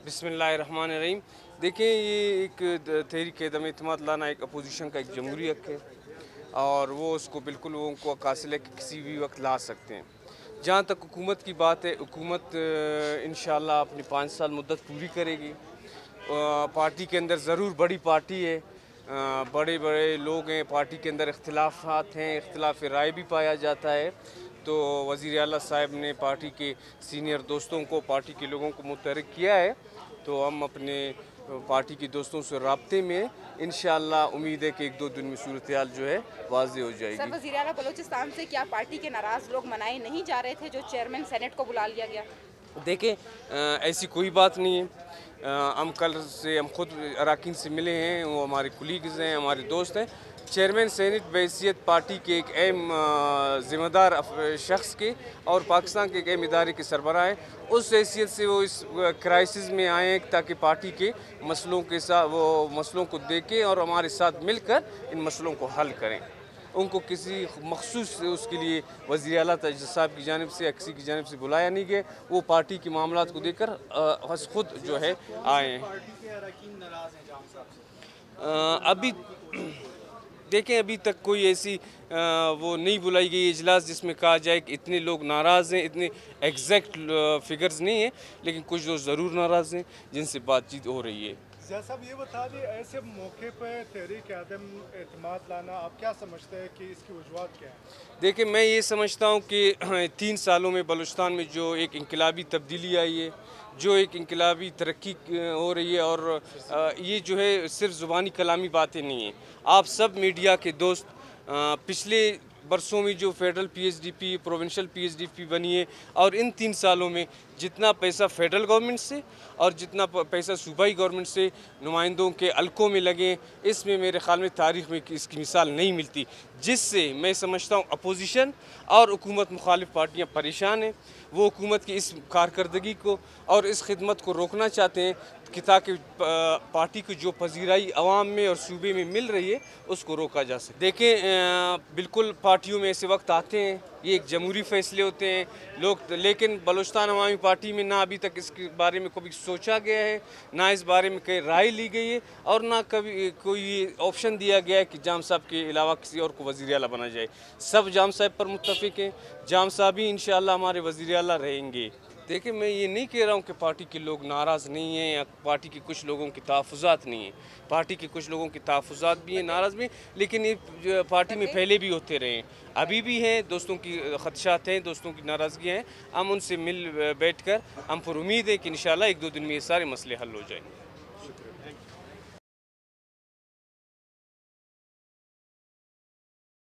बिस्मिल्लाहिर्रहमानिर्रहीम। देखिए, ये एक तहरीक एदम एतमाद लाना एक अपोजिशन का एक जमहूरी हक है और वो उसको बिल्कुल वो उनको कासिल है कि किसी भी वक्त ला सकते हैं। जहाँ तक हुकूमत की बात है, हुकूमत इंशाअल्लाह अपनी 5 साल मुद्दत पूरी करेगी। पार्टी के अंदर ज़रूर बड़ी पार्टी है, बड़े बड़े लोग हैं, पार्टी के अंदर इख्तिलाफ़ात हैं, इख्तिलाफ़ राय भी पाया जाता है। तो वज़ीर आला साहब ने पार्टी के सीनियर दोस्तों को, पार्टी के लोगों को मुतहर्रिक किया है, तो हम अपने पार्टी के दोस्तों से राब्ते में इंशाअल्लाह उम्मीद है कि 1-2 दिन में सूरत हाल जो है वाज़ेह हो जाएगी। सर, वज़ीर आला बलूचिस्तान से क्या पार्टी के नाराज़ लोग मनाए नहीं जा रहे थे जो चेयरमैन सेनेट को बुला लिया गया? देखें, ऐसी कोई बात नहीं है। हम कल से हम खुद अराकीन से मिले हैं, वो हमारे कुलीग्स हैं, हमारे दोस्त हैं। चेयरमैन सेनेट बहैसियत पार्टी के एक अहम ज़िम्मेदार शख्स के और पाकिस्तान के एक अहम इदारे के सरबराह हैं। उस हैसियत से वो इस क्राइसिस में आए हैं ताकि पार्टी के मसलों के साथ वो मसलों को देखें और हमारे साथ मिलकर इन मसलों को हल करें। उनको किसी मखसूस उसके लिए वज़ीर आला साहब की जानिब से या किसी की जानिब से बुलाया नहीं गया। वो पार्टी के मामलात को देखकर खुद जो है आए हैं। अभी देखें, अभी तक कोई ऐसी वो नहीं बुलाई गई इजलास जिसमें कहा जाए कि इतने लोग नाराज़ हैं। इतने एग्जैक्ट फिगर्स नहीं हैं, लेकिन कुछ लोग ज़रूर नाराज़ हैं जिनसे बातचीत हो रही है। साहब, ये बता दें, ऐसे मौके पर तहरीक आदम एतमाद लाना आप क्या समझते हैं कि इसकी वजूहत क्या है? देखिए, मैं ये समझता हूँ कि 3 सालों में बलूचिस्तान में जो एक इनकलाबी तब्दीली आई है, जो एक इनकलाबी तरक्की हो रही है, और ये जो है सिर्फ ज़ुबानी कलामी बातें नहीं हैं। आप सब मीडिया के दोस्त पिछले बरसों में जो फेडरल पीएचडीपी, प्रोविंशियल पीएचडीपी बनी है, और इन 3 सालों में जितना पैसा फेडरल गवर्नमेंट से और जितना पैसा सूबाई गवर्नमेंट से नुमाइंदों के हलकों में लगे, इसमें मेरे ख़्याल में तारीख़ में इसकी मिसाल नहीं मिलती, जिससे मैं समझता हूँ अपोजिशन और हुकूमत मुखालिफ पार्टियाँ परेशान हैं। वो हुकूमत की इस कारकर्दगी को और इस खिदमत को रोकना चाहते हैं कि ताकि पार्टी की जो पजीराई अवाम में और सूबे में मिल रही है उसको रोका जा सके। देखें, बिल्कुल पार्टियों में ऐसे वक्त आते हैं, ये एक जमहूरी फैसले होते हैं लोग, लेकिन बलूचिस्तान अवामी पार्टी में ना अभी तक इसके बारे में कभी सोचा गया है, ना इस बारे में कहीं राय ली गई है, और ना कभी कोई ऑप्शन दिया गया है कि जाम साहब के अलावा किसी और को वज़ीर आला बना जाए। सब जाम साहब पर मुत्तफ़िक हैं, जाम साहब ही इंशाअल्लाह हमारे वज़ीर आला रहेंगे। देखिए, मैं ये नहीं कह रहा हूँ कि पार्टी के लोग नाराज़ नहीं हैं या पार्टी के कुछ लोगों की तहफ़्फ़ुज़ात नहीं हैं। पार्टी के कुछ लोगों की तहफ़्फ़ुज़ात भी हैं, नाराज़ भी हैं, लेकिन ये पार्टी में पहले भी होते रहे हैं, अभी भी हैं। दोस्तों की ख़दशात हैं, दोस्तों की नाराज़गियाँ हैं। हम उनसे मिल बैठ कर हम पर उम्मीद है कि इंशाअल्लाह 1-2 दिन में ये सारे मसले हल हो जाएंगे।